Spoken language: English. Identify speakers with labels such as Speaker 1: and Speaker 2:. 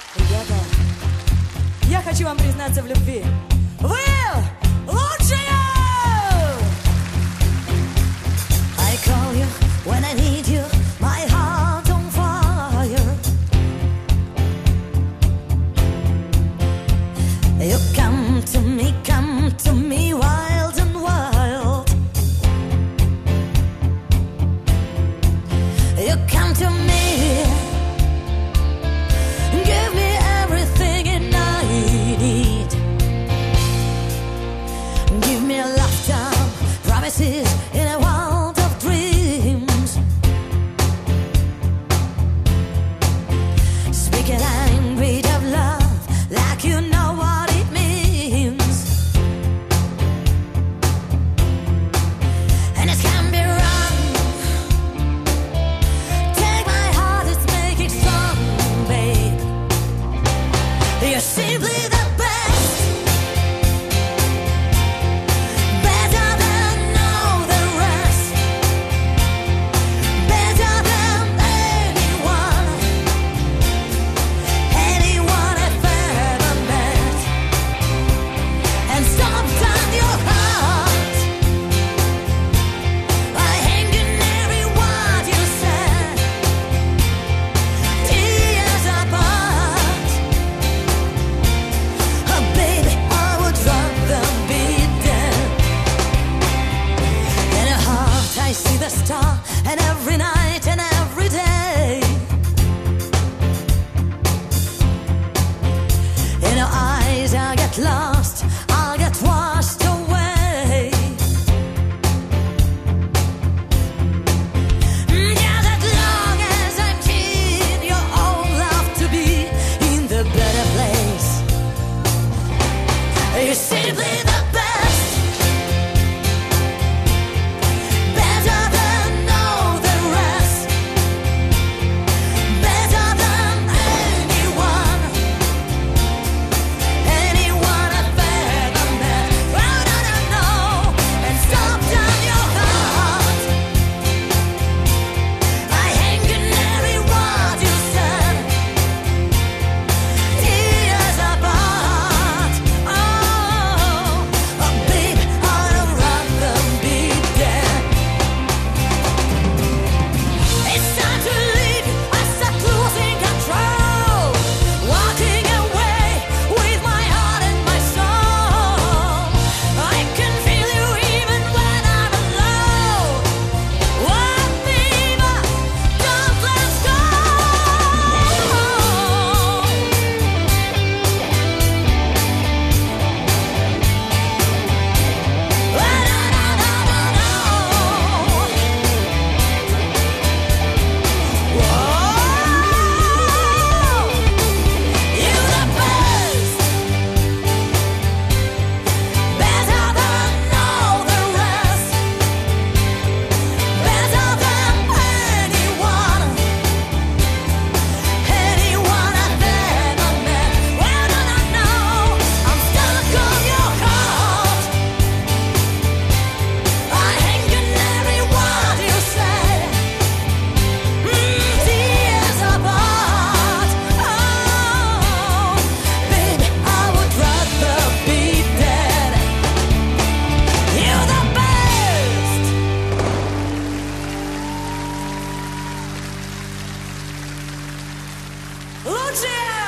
Speaker 1: Ребята, я хочу вам признаться в любви. Вы лучшие!
Speaker 2: I call you when I need you, my heart on fire. You come to me wild and wild. You come to me, give me everything and I need. Give me a lifetime, promises in a world of dreams. Speak a language of love like you know what it means. And it can be wrong. Take my heart, let's make it strong, babe. You're simply the best. Better than all the rest. Better than anyone. Anyone I've ever met. And stopped on your heart. I hang in every word you said. Tears apart. Oh baby, I would rather be dead. In your heart I see the star, and every night and every day. In your eyes I get lost, I'll get washed away. Yeah, as long as I'm keen, you're all love to be in the better place. You're simply the best. Better than all the rest. Better than anyone. Anyone I've ever met. Oh, no, no, no. And stopped on your heart. I hang in every word you said. Tears apart. Oh, babe, I'd rather be dead. It's time to leave. I start losing control. Walking away with my heart and my soul. I can feel you even when I'm alone. Oh, baby, don't let's go. You're the best, better than all the rest, better than anyone, anyone I've ever met. Well, no, no, no, I'm stuck on your heart. I hang in every word you say. Tears apart. Oh, baby, I would rather be dead. You're the best.
Speaker 1: Лучшие!